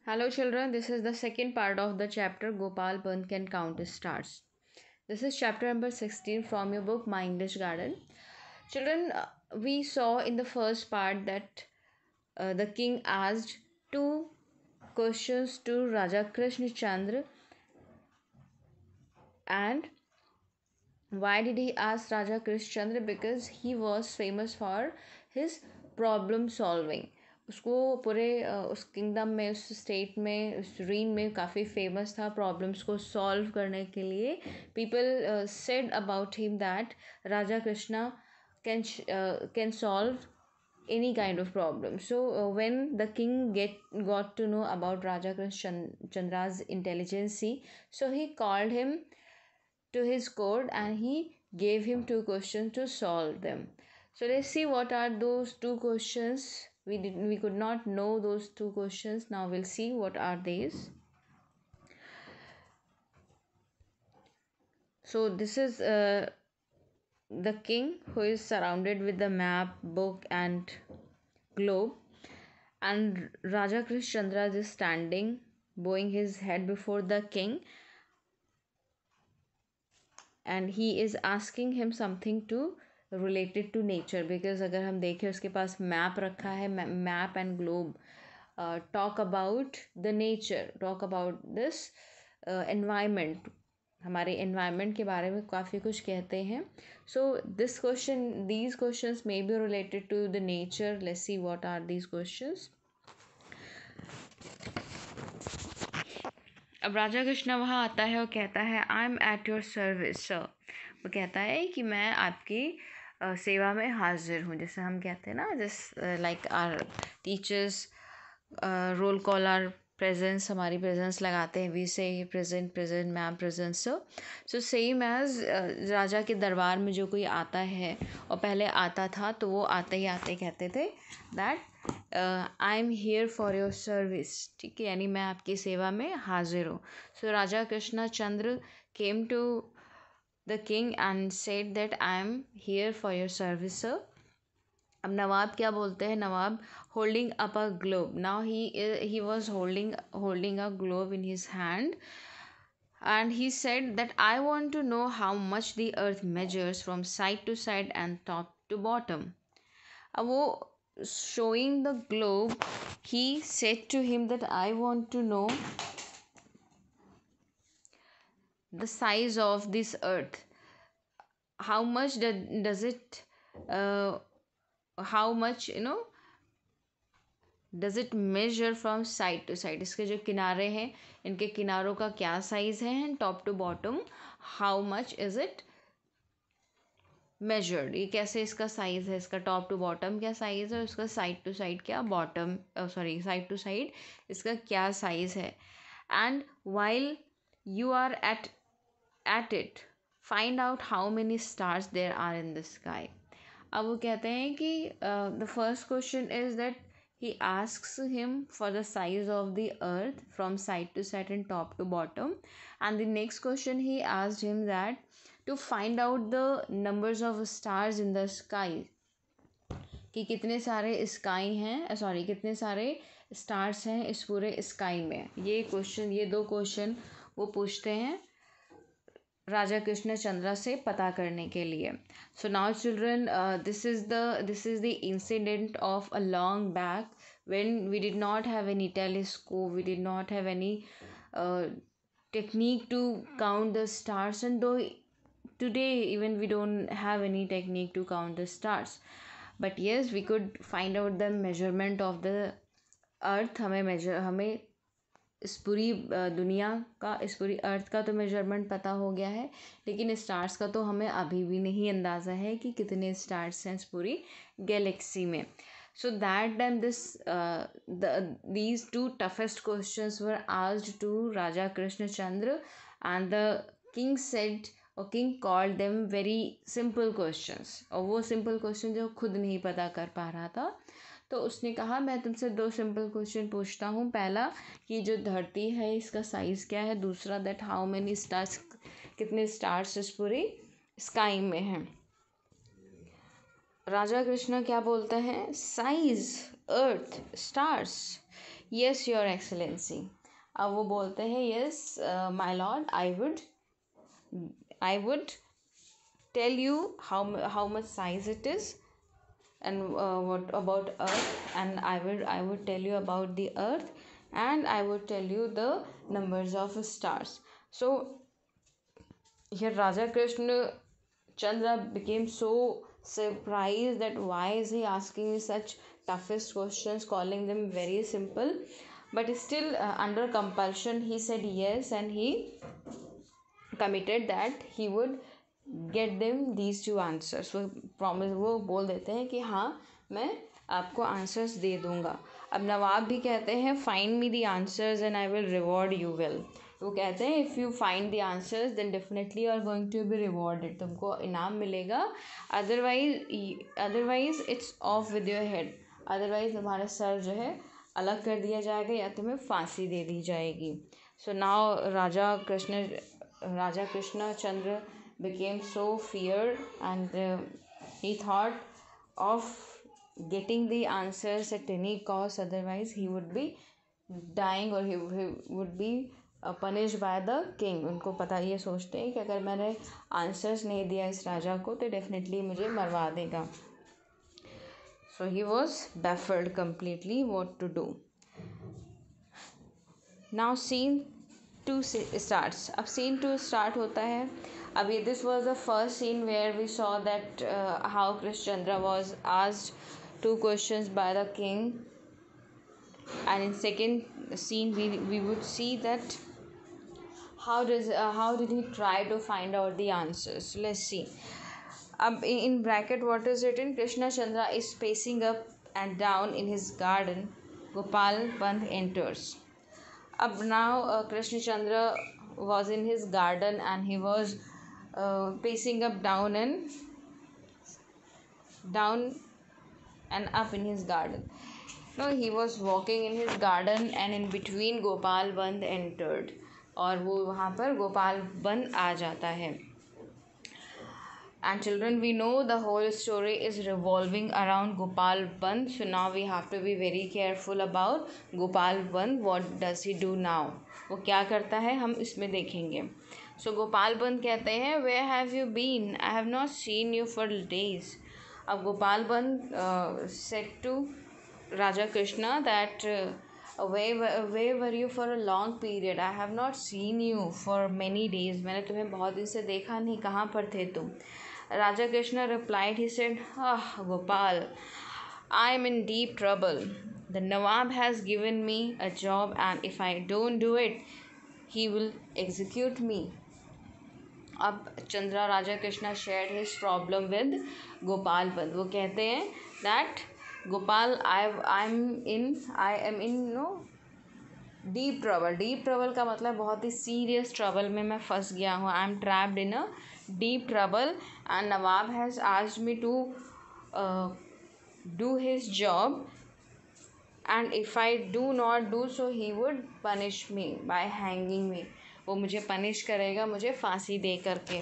Hello children, this is the second part of the chapter Gopal Pant Can Count His Stars. This is chapter number 16 from your book My English Garden. Children, we saw in the first part that the king asked two questions to Raja Krishna Chandra. And why did he ask Raja Krishna Chandra? Because he was famous for his problem solving. उसको पूरे उस kingdom में, उस state में, उस reign में काफ़ी famous था प्रॉब्लम्स को सॉल्व करने के लिए. People said about him that Raja Krishna can solve any kind of problem. So when the king got to know about Raja Krishna Chandra's intelligence, so he called him to his court and he gave him two questions to solve them. So let's see what are those two questions. We could not know those two questions. Now we'll see what are these. So this is the king who is surrounded with the map, book and globe, and Raja Krishna Chandra is standing bowing his head before the king, and he is asking him something to related to nature. Because अगर हम देखें उसके पास map रखा है, map and globe talk about the nature, talk about this environment, हमारे environment के बारे में काफ़ी कुछ कहते हैं. So this question, these questions may be related to the nature. Let's see what are these questions. अब राजा कृष्णा वहाँ आता है और कहता है I am at your service sir. वो कहता है कि मैं आपकी सेवा में हाजिर हूँ. जैसे हम कहते हैं ना, जिस like our teachers roll call our presence, हमारी प्रेजेंस लगाते हैं, we say present present ma'am present. So same as Raja के दरबार में जो कोई आता है और पहले आता था तो वो आते ही आते कहते थे that I am here for your service. ठीक है, यानी मैं आपकी सेवा में हाजिर हूँ. So Raja Krishna Chandra came to the king and said that I am here for your service sir. अब नवाब क्या बोलते हैं? Nawab holding up a globe. Now he was holding a globe in his hand and he said that I want to know how much the earth measures from side to side and top to bottom. अब वो showing the globe, he said to him that I want to know the size of this earth. How much does it how much does it measure from side to side. इसके जो किनारे हैं, इनके किनारों का क्या साइज़ है, and top to bottom how much is it measured. ये कैसे इसका साइज़ है, इसका टॉप टू बॉटम क्या साइज़ है, उसका साइड टू साइड क्या बॉटम साइड टू साइड इसका क्या साइज़ है. And while you are at it find out how many stars there are in the sky. अब वो कहते हैं कि the first question is that he asks him for the size of the earth from side to side and top to bottom. And the next question he asked him that to find out the numbers of stars in the sky, कि कितने सारे sky हैं, कितने सारे stars हैं इस पूरे sky में. ये क्वेश्चन, ये दो क्वेश्चन वो पूछते हैं राजा कृष्ण चंद्रा से पता करने के लिए. So now children, this is the incident of a long back when we did not have any telescope, we did not have any technique to count the stars, and though today even we don't have any technique to count the stars, but yes, we could find out the measurement of the earth. हमें इस पूरी दुनिया का, इस पूरी अर्थ का तो measurement पता हो गया है, लेकिन स्टार्स का तो हमें अभी भी नहीं अंदाज़ा है कि कितने स्टार्स हैं इस पूरी गैलेक्सी में. So that time these two toughest questions were asked to Raja Krishna Chandra, and the king said, or king called them very simple questions. और वो simple question जो खुद नहीं पता कर पा रहा था, तो उसने कहा मैं तुमसे दो सिंपल क्वेश्चन पूछता हूँ. पहला कि जो धरती है इसका साइज़ क्या है. दूसरा दैट हाउ मेनी स्टार्स, कितने स्टार्स इस पूरी स्काई में हैं. राजा कृष्ण क्या बोलते हैं? Size, earth, stars. Yes your excellency. अब वो बोलते हैं yes my lord, I would tell you how much size it is and what about earth, and I would tell you about the earth, and I would tell you the numbers of stars. So here Raja Krishna Chandra became so surprised that why is he asking me such toughest questions, calling them very simple, but still under compulsion he said yes, and he committed that he would get them these two answers. वो promise, वो बोल देते हैं कि हाँ मैं आपको answers दे दूँगा। अब नवाब भी कहते हैं find me the answers and I will reward you well. वो कहते हैं if you find the answers then definitely you are going to be rewarded, तुमको इनाम मिलेगा, otherwise it's off with your head, otherwise तुम्हारा सर जो है अलग कर दिया जाएगा या तुम्हें फांसी दे दी जाएगी। So now Raja Krishna Chandra became so feared, and he thought of getting the answers at any cost, otherwise he would be dying or he would be punished by the king। उनको पता, ये सोचते हैं कि अगर मैंने आंसर्स नहीं दिया इस राजा को तो डेफिनेटली मुझे मरवा देगा। So he was baffled completely what to do. Now scene 2 starts। अब scene 2 start होता है। अभी this was the first scene where we saw that how Krishchandra was asked 2 questions by the king, and in second scene we would see that how did he try to find out the answers. Let's see. In bracket what is written, Krishna Chandra is pacing up and down in his garden. Gopal Pant enters. Now Krishna Chandra was in his garden and he was pacing up down and up in his garden. No, he was walking in his garden and in between Gopal Band entered, और वो वहाँ पर गोपाल बंद आ जाता है। And children, we know the whole story is revolving around Gopal Band. So now we have to be very careful about Gopal Band. What does he do now? वो क्या करता है हम इसमें देखेंगे। So गोपाल बंद कहते हैं where have you been? I have not seen you for days. अब गोपाल बंद said to Raja Krishna that where were you for a long period? I have not seen you for many days. मैंने तुम्हें बहुत दिन से देखा नहीं, कहाँ पर थे तुम? Raja Krishna replied, he said, Gopal, I am in deep trouble. The Nawab has given me a job, and if I don't do it, he will execute me. अब Chandra Raja Krishna shared his problem with Gopal Band. वो कहते हैं that Gopal, I am in deep trouble. Deep trouble का मतलब बहुत ही serious trouble में मैं फंस गया हूँ. I am trapped in a deep trouble, and Nawab has asked me to do his job, and if I do not do so, he would punish me by hanging me. वो मुझे punish करेगा, मुझे फांसी दे करके।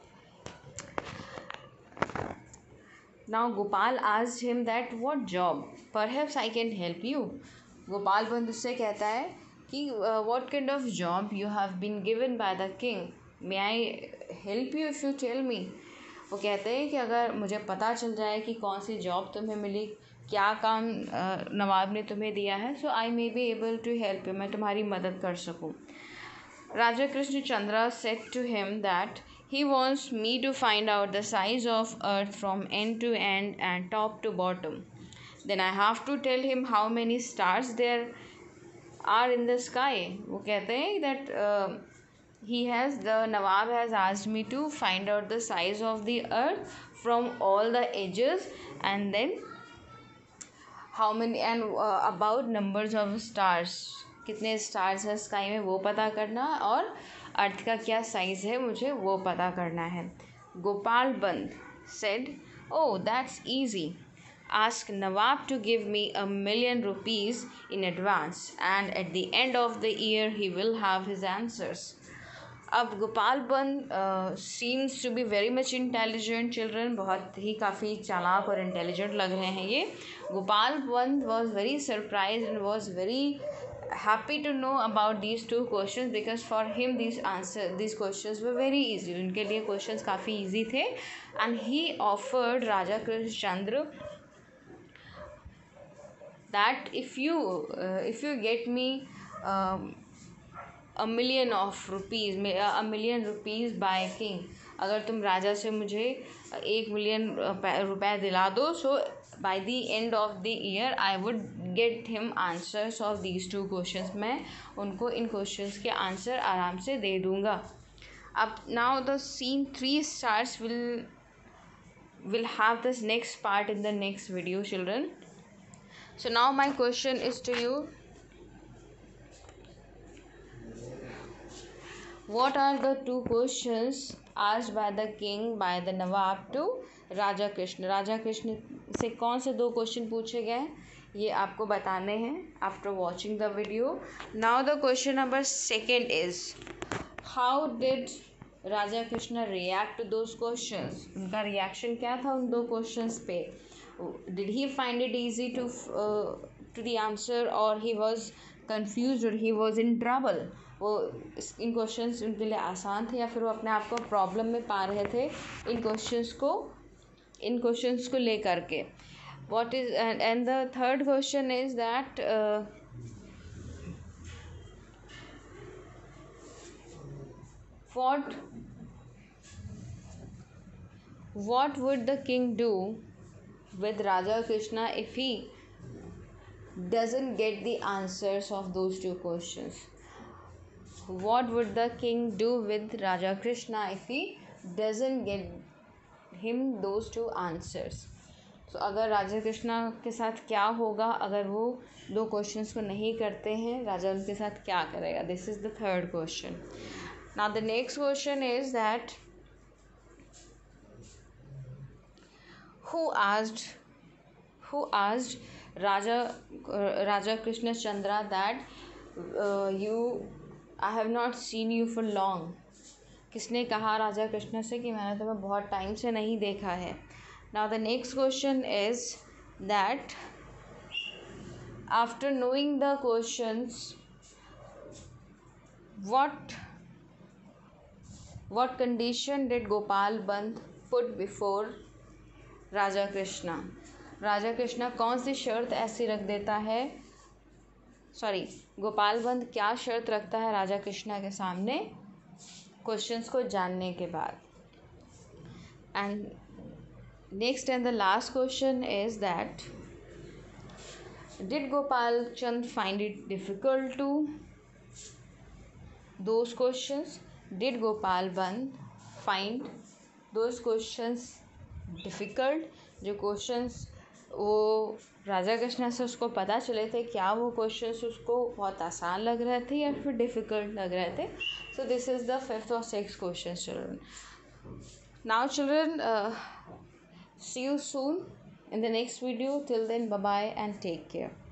Now Gopal asked him that what job? Perhaps I can help you. Gopal बंधु से कहता है कि what kind of job you have been given by the king? May I help you if you tell me? वो कहते हैं कि अगर मुझे पता चल जाए कि कौन सी जॉब तुम्हें मिली, क्या काम नवाब ने तुम्हें दिया है, so I may be able to help you. मैं तुम्हारी मदद कर सकूँ। Raja Krishna Chandra said to him that he wants me to find out the size of earth from end to end and top to bottom. Then I have to tell him how many stars there are in the sky. वो कहते हैं that the Nawab has asked me to find out the size of the earth from all the edges, and then how many and about numbers of stars. कितने stars है sky में वो पता करना, और अर्थ का क्या साइज़ है मुझे वो पता करना है। गोपाल बंद said, oh that's easy. Ask Nawab to give me 1,000,000 rupees in advance, and at the end of the year he will have his answers. अब Gopal Bhand seems to be very much intelligent children, बहुत ही काफ़ी चालाक और intelligent लग रहे हैं ये. Gopal Bhand was very surprise and was very happy to know about these two questions because for him these questions were very easy. उनके लिए questions काफ़ी easy थे. And he offered Raja Krishna Chandra that if you get me a million rupees by king, अगर तुम राजा से मुझे 1,000,000 रुपए दिला दो, so by the end of the year I would get him answers of these two questions. मैं उनको इन questions के answer आराम से दे दूँगा. अब now the scene 3 stars will have this next part in the next video children. So now my question is to you, what are the two questions asked by the king by the Nawab to राजा कृष्ण. राजा कृष्ण से कौन से 2 question पूछे गए ये आपको बताने हैं after watching the video. Now the question number 2 is how did Raja Krishna react to those questions. उनका रिएक्शन क्या था उन 2 क्वेश्चंस पे. Did he find it easy to the answer और ही वॉज कन्फ्यूज और ही वॉज इन ट्रबल. वो इन questions उनके लिए आसान थे या फिर वो अपने आप को प्रॉब्लम में पा रहे थे इन क्वेश्चंस को लेकर के. What is and the third question is that what would the king do with Raja Krishna if he doesn't get the answers of those 2 questions. What would the king do with Raja Krishna if he doesn't get him those 2 answers. So अगर राजा कृष्णा के साथ क्या होगा अगर वो 2 questions को नहीं करते हैं, राजा उनके साथ क्या करेगा. This is the third question. Now the next question is that who asked Raja Krishna Chandra that I have not seen you for long. किसने कहा राजा कृष्ण से कि मैंने तुम्हें बहुत टाइम से नहीं देखा है. Now the next question is that after knowing the questions what condition did Gopal Bhand put before Raja Krishna. Raja Krishna कौन सी शर्त ऐसी रख देता है, गोपाल बंद क्या शर्त रखता है राजा कृष्णा के सामने क्वेश्चंस को जानने के बाद. And next and the last question is that did Gopal Chand find it difficult to those questions. Did Gopal Bhand find those questions difficult. जो क्वेश्चंस वो राजा कृष्णा से उसको पता चले थे क्या वो क्वेश्चंस उसको बहुत आसान लग रहे थे या फिर डिफ़िकल्ट लग रहे थे. So this is the 5th और 6th question children. Now children see you soon in the next video. Till then, bye bye and take care.